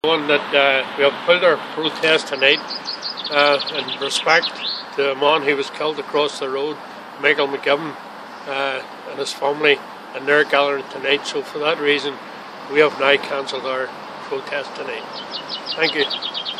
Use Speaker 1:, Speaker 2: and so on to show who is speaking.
Speaker 1: One that we have pulled our protest tonight in respect to a man who was killed across the road, Michael McGibbon, and his family, and they're gathering tonight. So for that reason, we have now cancelled our protest tonight. Thank you.